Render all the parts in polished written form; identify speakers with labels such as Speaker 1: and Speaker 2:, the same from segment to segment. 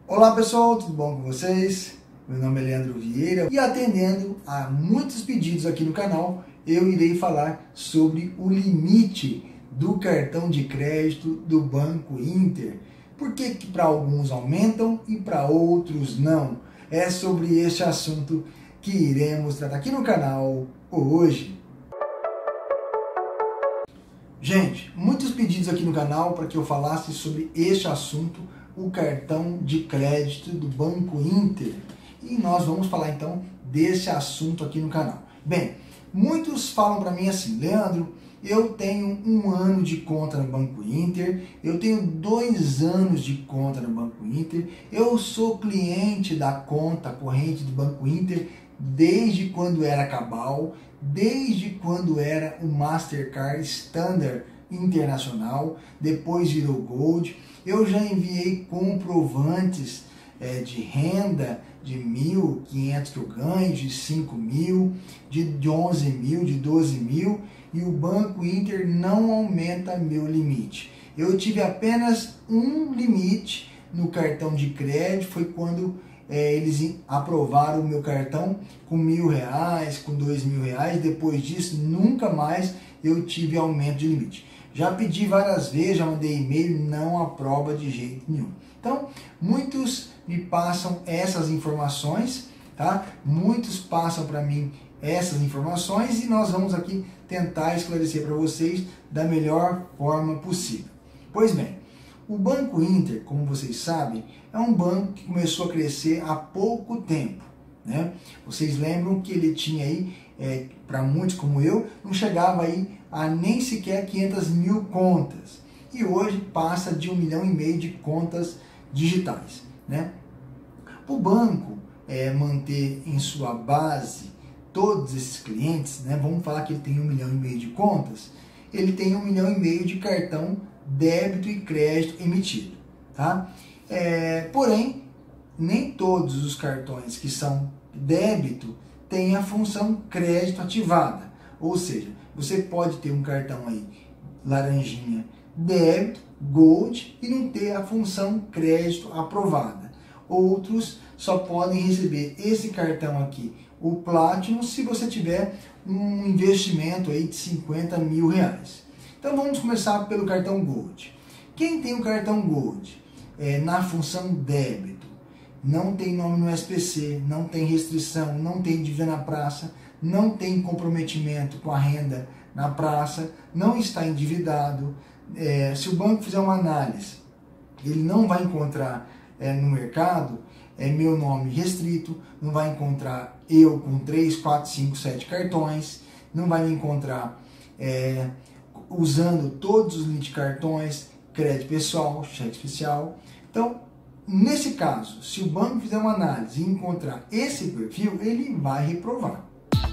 Speaker 1: Olá pessoal, tudo bom com vocês? Meu nome é Leandro Vieira e atendendo a muitos pedidos aqui no canal, eu irei falar sobre o limite do cartão de crédito do Banco Inter. Por que para alguns aumentam e para outros não? É sobre este assunto que iremos tratar aqui no canal hoje. Gente, muitos pedidos aqui no canal para que eu falasse sobre este assunto, o cartão de crédito do Banco Inter. E nós vamos falar então desse assunto aqui no canal. Bem, muitos falam para mim assim: Leandro, eu tenho 1 ano de conta no Banco Inter, eu tenho 2 anos de conta no Banco Inter, eu sou cliente da conta corrente do Banco Inter desde quando era Cabal, desde quando era o Mastercard Standard Internacional, depois virou Gold. Eu já enviei comprovantes de renda de 1.500 que eu ganho, de 5.000, de 11.000, de 12.000, e o Banco Inter não aumenta meu limite. Eu tive apenas um limite no cartão de crédito, foi quando eles aprovaram o meu cartão com R$1.000, com R$2.000. Depois disso, nunca mais eu tive aumento de limite. Já pedi várias vezes, já mandei e-mail, não aprova de jeito nenhum. Então, muitos me passam essas informações, tá? Muitos passam para mim essas informações e nós vamos aqui tentar esclarecer para vocês da melhor forma possível. Pois bem, o Banco Inter, como vocês sabem, é um banco que começou a crescer há pouco tempo, né? Vocês lembram que ele tinha aí, para muitos como eu, não chegava aí a nem sequer 500.000 contas. E hoje passa de 1,5 milhão de contas digitais, né? O banco manter em sua base todos esses clientes, né? Vamos falar que ele tem 1,5 milhão de contas, ele tem 1,5 milhão de cartão débito e crédito emitido, tá? Porém, nem todos os cartões que são débito têm a função crédito ativada, ou seja, você pode ter um cartão aí laranjinha débito, Gold, e não ter a função crédito aprovada. Outros só podem receber esse cartão aqui, o Platinum, se você tiver um investimento aí de R$50.000. Então vamos começar pelo cartão Gold. Quem tem o cartão Gold na função débito, não tem nome no SPC, não tem restrição, não tem dívida na praça, não tem comprometimento com a renda na praça, não está endividado. Se o banco fizer uma análise, ele não vai encontrar no mercado meu nome restrito, não vai encontrar eu com 3, 4, 5, 7 cartões, não vai me encontrar usando todos os limites de cartões, crédito pessoal, cheque especial. Então, nesse caso, se o banco fizer uma análise e encontrar esse perfil, ele vai reprovar.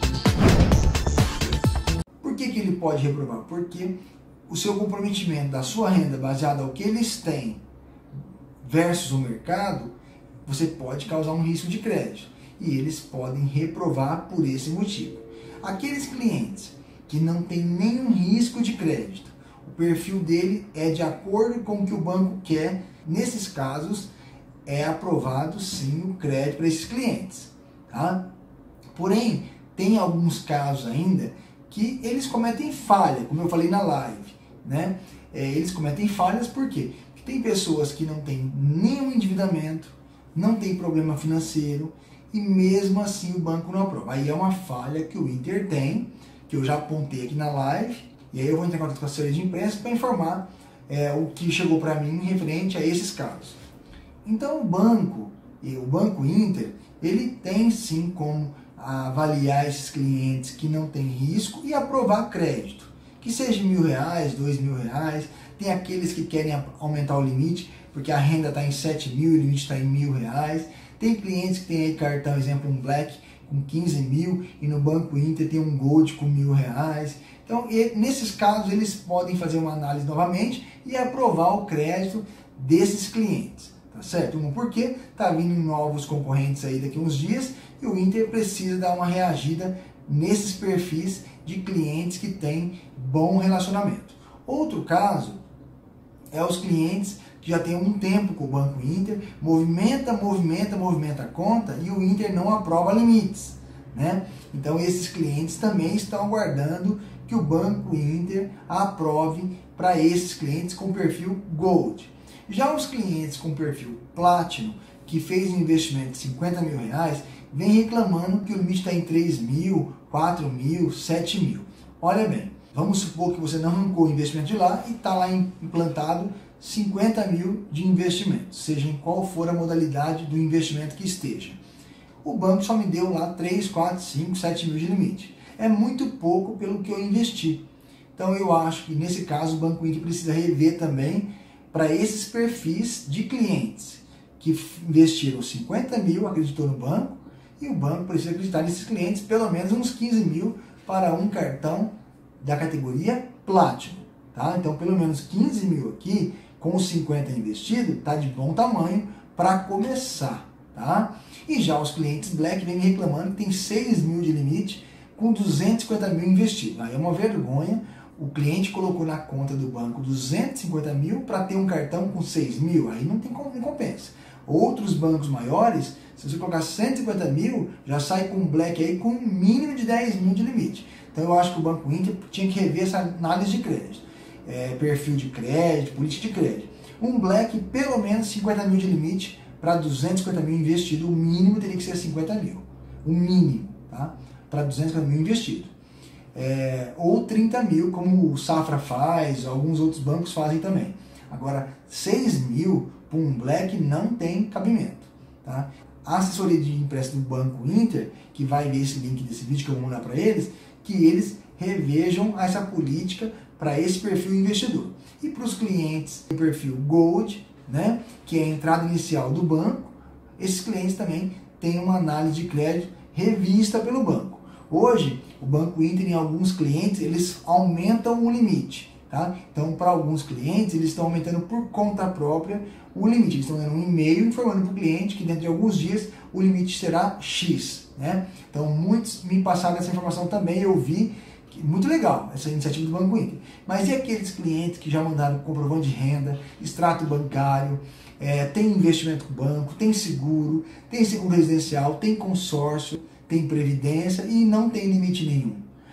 Speaker 1: Por que ele pode reprovar? Porque o seu comprometimento da sua renda baseado ao que eles têm versus o mercado, você pode causar um risco de crédito e eles podem reprovar por esse motivo. Aqueles clientes que não têm nenhum risco de crédito, o perfil dele é de acordo com o que o banco quer, nesses casos é aprovado sim o crédito para esses clientes, tá? Porém, tem alguns casos ainda que eles cometem falha, como eu falei na live, né? Eles cometem falhas por quê? Porque tem pessoas que não têm nenhum endividamento, não tem problema financeiro e mesmo assim o banco não aprova. Aí é uma falha que o Inter tem, que eu já apontei aqui na live, e aí eu vou entrar em contato com a assessoria de imprensa para informar o que chegou para mim referente a esses casos. Então o Banco Inter, ele tem sim como avaliar esses clientes que não têm risco e aprovar crédito, que seja R$1.000, R$2.000, tem aqueles que querem aumentar o limite, porque a renda está em 7.000 e o limite está em R$1.000, tem clientes que tem aí cartão, exemplo, um Black com 15.000 e no Banco Inter tem um Gold com R$1.000, então nesses casos eles podem fazer uma análise novamente e aprovar o crédito desses clientes. Tá certo? Porque tá vindo novos concorrentes aí daqui a uns dias e o Inter precisa dar uma reagida nesses perfis de clientes que têm bom relacionamento. Outro caso é os clientes que que já tem um tempo com o Banco Inter, movimenta a conta e o Inter não aprova limites, né? Então esses clientes também estão aguardando que o Banco Inter aprove para esses clientes com perfil Gold. Já os clientes com perfil Platinum, que fez um investimento de 50 mil reais, vem reclamando que o limite está em 3 mil, 4 mil, 7 mil. Olha bem, vamos supor que você não arrancou o investimento de lá e está lá implantado 50 mil de investimento, seja em qual for a modalidade do investimento que esteja. O banco só me deu lá 3, 4, 5, 7 mil de limite. É muito pouco pelo que eu investi. Então eu acho que nesse caso o Banco Inter precisa rever também para esses perfis de clientes que investiram 50 mil, acreditou no banco, e o banco precisa acreditar nesses clientes pelo menos uns 15 mil para um cartão da categoria Platinum. Tá? Então pelo menos 15 mil aqui, com os 50 investido, está de bom tamanho para começar. Tá? E já os clientes Black vêm reclamando que tem 6 mil de limite com 250 mil investido. Aí é uma vergonha. O cliente colocou na conta do banco 250 mil para ter um cartão com 6 mil, aí não compensa. Outros bancos maiores, se você colocar 150 mil, já sai com um Black aí com um mínimo de 10 mil de limite. Então eu acho que o Banco Inter tinha que rever essa análise de crédito. Perfil de crédito, política de crédito. Um Black, pelo menos 50 mil de limite para 250 mil investido, o mínimo teria que ser 50 mil. O mínimo, tá? Para 250 mil investido. Ou 30 mil, como o Safra faz, alguns outros bancos fazem também. Agora, 6 mil para um Black não tem cabimento. Tá? A assessoria de empréstimo do Banco Inter, que vai ver esse link desse vídeo que eu vou mandar para eles, que eles revejam essa política para esse perfil investidor. E para os clientes do perfil Gold, né, que é a entrada inicial do banco, esses clientes também têm uma análise de crédito revista pelo banco. Hoje, o Banco Inter, em alguns clientes, eles aumentam o limite. Tá? Então, para alguns clientes, eles estão aumentando por conta própria o limite. Eles estão dando um e-mail informando para o cliente que dentro de alguns dias o limite será X. Né? Então, muitos me passaram essa informação também, eu vi. Muito legal essa iniciativa do Banco Inter. Mas e aqueles clientes que já mandaram comprovante de renda, extrato bancário, tem investimento com o banco, tem seguro residencial, tem consórcio, tem previdência e não tem limite nenhum?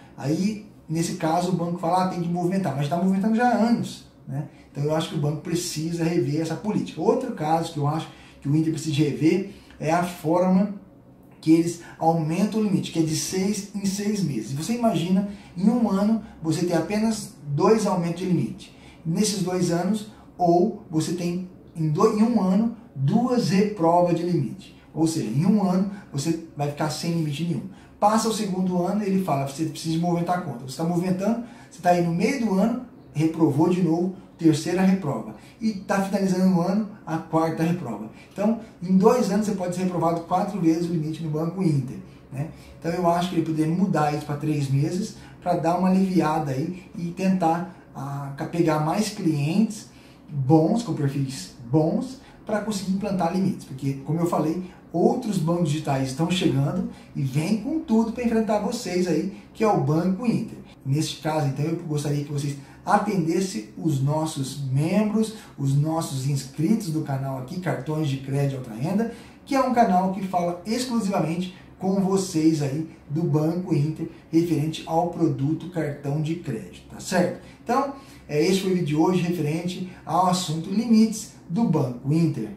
Speaker 1: Aí, nesse caso, o banco fala, tem que movimentar, mas está movimentando já há anos. Né? Então eu acho que o banco precisa rever essa política. Outro caso que eu acho que o Inter precisa rever é a forma que eles aumentam o limite, que é de 6 em 6 meses. Você imagina, em um ano, você tem apenas 2 aumentos de limite. Nesses 2 anos, ou você tem, em um ano, 2 reprovas de limite. Ou seja, em um ano, você vai ficar sem limite nenhum. Passa o segundo ano, ele fala, você precisa movimentar a conta. Você está movimentando, você está aí no meio do ano, reprovou de novo, terceira reprova. E está finalizando o ano, a quarta reprova. Então, em 2 anos, você pode ser reprovado 4 vezes o limite no Banco Inter. Né? Então, eu acho que ele poderia mudar isso para 3 meses, para dar uma aliviada aí e tentar pegar mais clientes bons, com perfis bons, para conseguir implantar limites. Porque, como eu falei, outros bancos digitais estão chegando e vêm com tudo para enfrentar vocês aí, que é o Banco Inter. Neste caso, então, eu gostaria que vocês atendessem os nossos membros, os nossos inscritos do canal aqui, Cartões de Crédito Alta Renda, que é um canal que fala exclusivamente com vocês aí do Banco Inter, referente ao produto cartão de crédito, tá certo? Então, este foi o vídeo de hoje referente ao assunto limites do Banco Inter.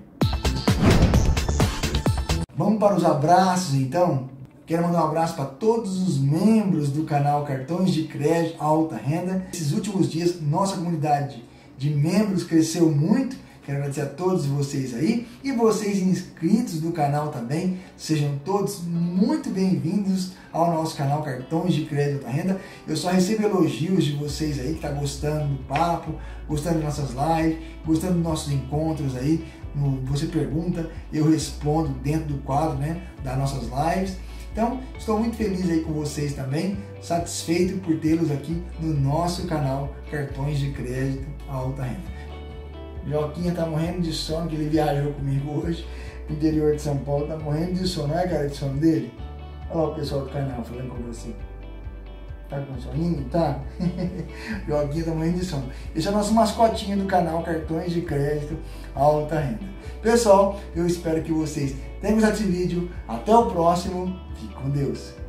Speaker 1: Vamos para os abraços, então. Quero mandar um abraço para todos os membros do canal Cartões de Crédito Alta Renda. Esses últimos dias, nossa comunidade de membros cresceu muito. Quero agradecer a todos vocês aí. E vocês inscritos do canal também. Sejam todos muito bem-vindos ao nosso canal Cartões de Crédito Alta Renda. Eu só recebo elogios de vocês aí que estão gostando do papo, gostando das nossas lives, gostando dos nossos encontros aí. Você pergunta, eu respondo dentro do quadro, né, das nossas lives. Então, estou muito feliz aí com vocês também, satisfeito por tê-los aqui no nosso canal Cartões de Crédito Alta Renda. Joquinha tá morrendo de sono, que ele viajou comigo hoje no interior de São Paulo, tá morrendo de sono, não é, cara, de sono dele? Olha lá o pessoal do canal falando com você. Tá com soninho, tá? Joguinho tá morrendo de sono. Esse é o nosso mascotinho do canal Cartões de Crédito Alta Renda. Pessoal, eu espero que vocês tenham gostado desse vídeo. Até o próximo. Fique com Deus.